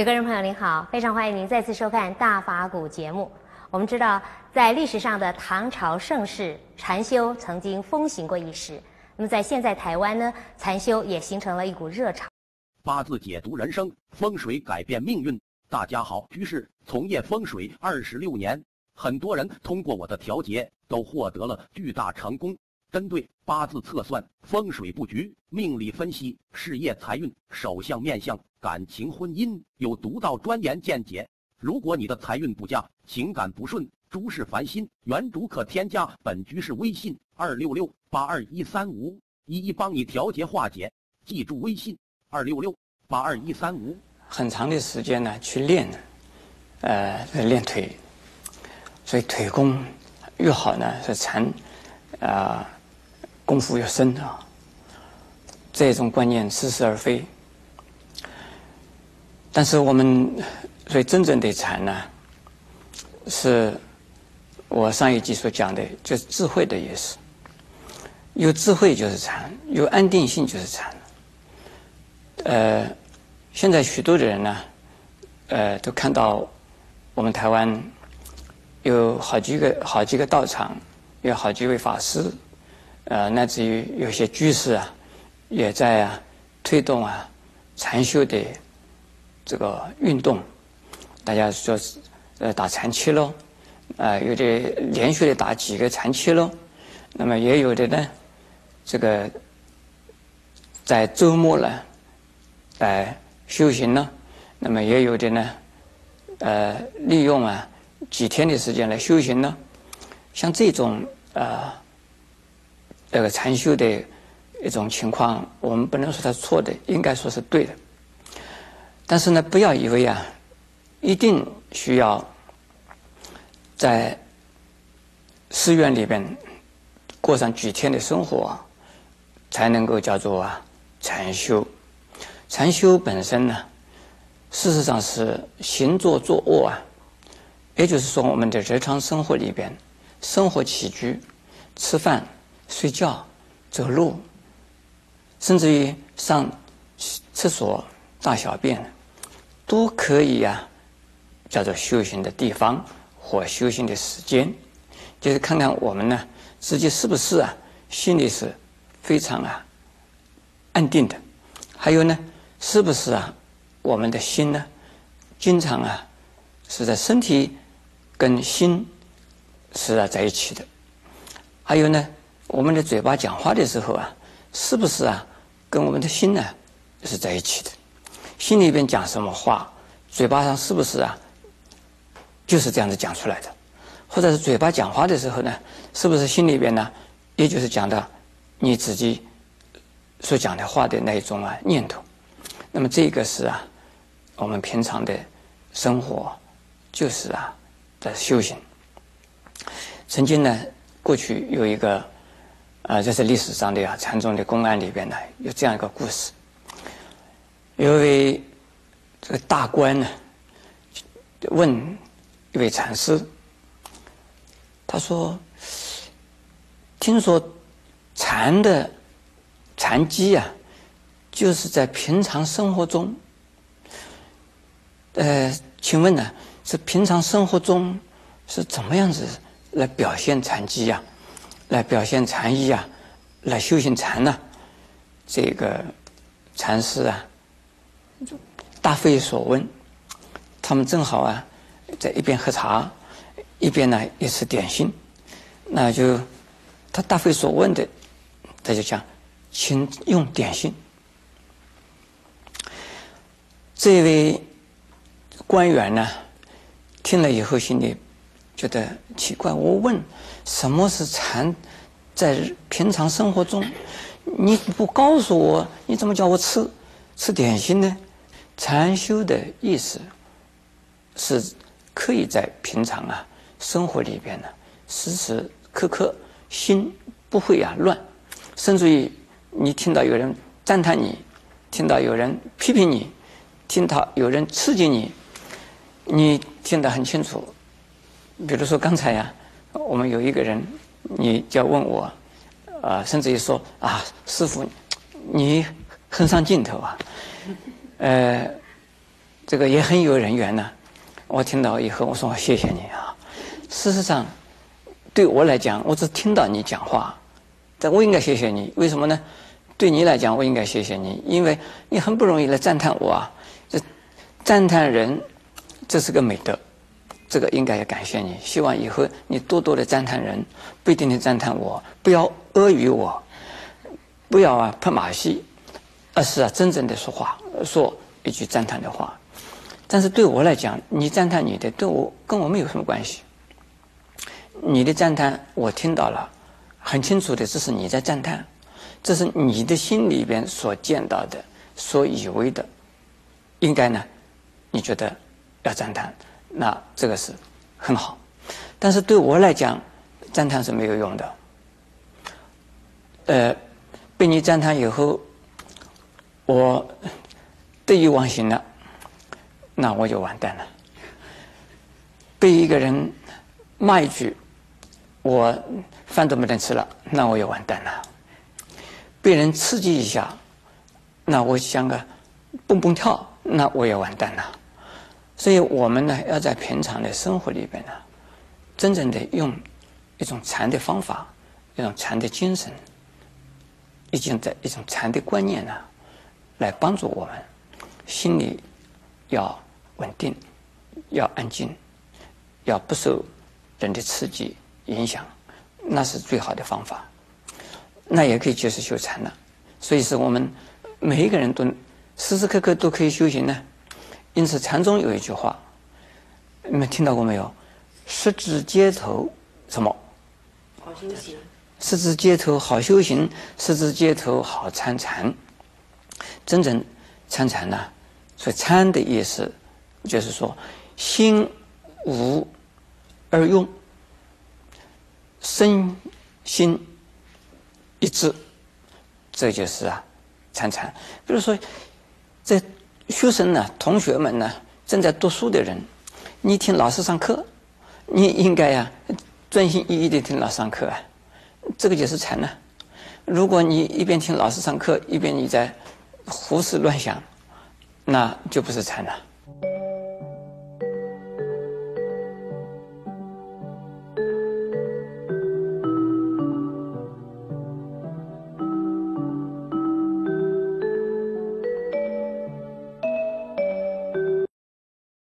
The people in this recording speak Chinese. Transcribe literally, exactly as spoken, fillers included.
位观众朋友您好，非常欢迎您再次收看《大法古》节目。我们知道，在历史上的唐朝盛世，禅修曾经风行过一时。那么在现在台湾呢，禅修也形成了一股热潮。 八字解读人生，风水改变命运。大家好，居士从业风水二十六年，很多人通过我的调节都获得了巨大成功。针对八字测算、风水布局、命理分析、事业财运、手相面相、感情婚姻，有独到钻研见解。如果你的财运不佳、情感不顺、诸事烦心，原主可添加本居士微信二六六八二一三五，一一帮你调节化解。记住微信二六六八二一三五。 很长的时间呢去练，呃，练腿，所以腿功越好呢，是禅，啊、呃。功夫越深啊，这种观念似是而非。但是我们所以真正的禅呢，是我上一集所讲的，就是智慧的意思。有智慧就是禅，有安定性就是禅。呃，现在许多的人呢，呃，都看到我们台湾有好几个好几个道场，有好几位法师。呃，乃至于有些居士啊，也在啊推动啊禅修的这个运动。大家说是呃打禅七喽，啊、呃、有的连续的打几个禅七喽，那么也有的呢，这个在周末呢来修行呢，那么也有的呢，呃利用啊几天的时间来修行呢，像这种呃。这个禅修的一种情况，我们不能说它是错的，应该说是对的。但是呢，不要以为啊，一定需要在寺院里边过上几天的生活啊，才能够叫做啊禅修。禅修本身呢，事实上是行坐坐卧啊，也就是说我们的日常生活里边，生活起居、吃饭。睡觉、走路，甚至于上厕所、大小便，都可以啊，叫做修行的地方或修行的时间。就是看看我们呢自己是不是啊，心里是非常啊安定的，还有呢，是不是啊，我们的心呢，经常啊是在身体跟心是啊在一起的，还有呢。我们的嘴巴讲话的时候啊，是不是啊，跟我们的心呢是在一起的？心里边讲什么话，嘴巴上是不是啊，就是这样子讲出来的？或者是嘴巴讲话的时候呢，是不是心里边呢，也就是讲到你自己所讲的话的那一种啊念头？那么这个是啊，我们平常的生活就是啊的修行。曾经呢，过去有一个。啊、呃，这是历史上的啊禅宗的公案里边呢，有这样一个故事。有一位这个大官呢，问一位禅师，他说：“听说禅的禅机啊，就是在平常生活中，呃，请问呢，是平常生活中是怎么样子来表现禅机呀、啊？”来表现禅意啊，来修行禅呢、啊，这个禅师啊，大费所问。他们正好啊，在一边喝茶，一边呢也吃点心。那就他大费所问的，他就讲，请用点心。这位官员呢，听了以后心里觉得奇怪，我问什么是禅，在平常生活中你不告诉我，你怎么叫我吃吃点心呢？禅修的意思是可以在平常啊生活里边呢，时时刻刻心不会啊乱，甚至于你听到有人赞叹你，听到有人批评你，听到有人刺激你，你听得很清楚。比如说刚才呀、啊，我们有一个人，你就要问我，啊、呃，甚至于说啊，师父，你很上劲头啊，呃， 这个也很有人缘呢。我听到以后，我说谢谢你啊。事实上，对我来讲，我只听到你讲话，但我应该谢谢你。为什么呢？对你来讲，我应该谢谢你，因为你很不容易来赞叹我啊。这赞叹人，这是个美德，这个应该要感谢你。希望以后你多多的赞叹人，不一定的赞叹我，不要阿谀我，不要啊拍马屁，而是啊真正的说话，说一句赞叹的话。但是对我来讲，你赞叹你的，对我跟我没有什么关系。你的赞叹我听到了，很清楚的，这是你在赞叹，这是你的心里边所见到的，所以为的，应该呢，你觉得要赞叹，那这个是很好。但是对我来讲，赞叹是没有用的。呃，被你赞叹以后，我得意忘形了，那我就完蛋了。被一个人骂一句，我饭都没得吃了，那我也完蛋了。被人刺激一下，那我像个蹦蹦跳，那我也完蛋了。所以我们呢，要在平常的生活里边呢，真正的用一种禅的方法，一种禅的精神，已经在一种禅的观念呢，来帮助我们心里要稳定，要安静，要不受人的刺激影响，那是最好的方法。那也可以就是修禅了。所以是我们每一个人都时时刻刻都可以修行呢。因此禅中有一句话，你们听到过没有？十指街头什么？ 好修行。 十指街头好修行，十指街头好参禅。真正参禅呢，所以参的意思就是说心无而用，身心一致，这就是啊参禅。比如说在学生呢，同学们呢，正在读书的人，你听老师上课，你应该呀、啊、专心一意的听老师上课啊，这个就是禅呢。如果你一边听老师上课，一边你在胡思乱想，那就不是禅了。